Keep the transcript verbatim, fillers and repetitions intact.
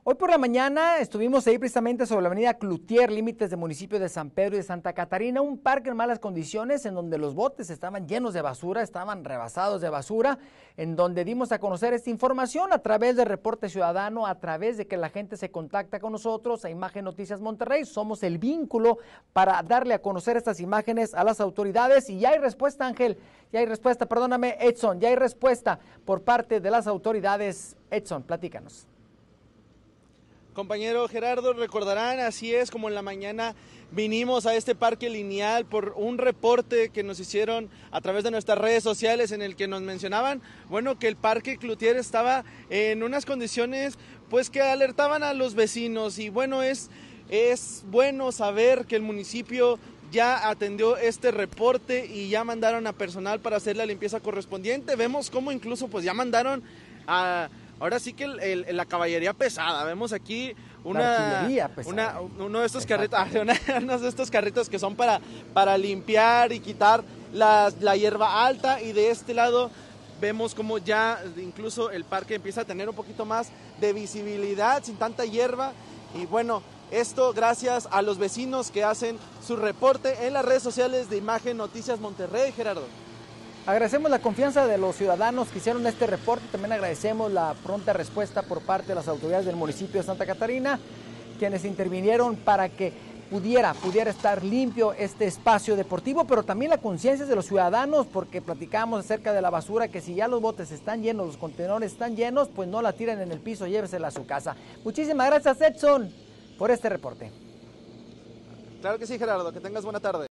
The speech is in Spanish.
Hoy por la mañana estuvimos ahí precisamente sobre la avenida Cloutier, límites de municipios de San Pedro y de Santa Catarina, un parque en malas condiciones en donde los botes estaban llenos de basura, estaban rebasados de basura, en donde dimos a conocer esta información a través del reporte ciudadano, a través de que la gente se contacta con nosotros a Imagen Noticias Monterrey. Somos el vínculo para darle a conocer estas imágenes a las autoridades y ya hay respuesta, Ángel, ya hay respuesta, perdóname, Edson, ya hay respuesta por parte de las autoridades. Edson, platícanos. Compañero Gerardo, recordarán, así es como en la mañana vinimos a este parque lineal por un reporte que nos hicieron a través de nuestras redes sociales en el que nos mencionaban, bueno, que el parque Cloutier estaba en unas condiciones pues que alertaban a los vecinos y bueno, es, es bueno saber que el municipio ya atendió este reporte y ya mandaron a personal para hacer la limpieza correspondiente. Vemos cómo incluso pues ya mandaron a... Ahora sí que el, el, la caballería pesada, vemos aquí una, una uno de estos carritos, uno de estos carritos que son para, para limpiar y quitar la, la hierba alta, y de este lado vemos como ya incluso el parque empieza a tener un poquito más de visibilidad sin tanta hierba. Y bueno, esto gracias a los vecinos que hacen su reporte en las redes sociales de Imagen Noticias Monterrey. Gerardo. Agradecemos la confianza de los ciudadanos que hicieron este reporte, también agradecemos la pronta respuesta por parte de las autoridades del municipio de Santa Catarina, quienes intervinieron para que pudiera, pudiera estar limpio este espacio deportivo, pero también la conciencia de los ciudadanos, porque platicamos acerca de la basura, que si ya los botes están llenos, los contenedores están llenos, pues no la tiren en el piso, llévesela a su casa. Muchísimas gracias, Edson, por este reporte. Claro que sí, Gerardo, que tengas buena tarde.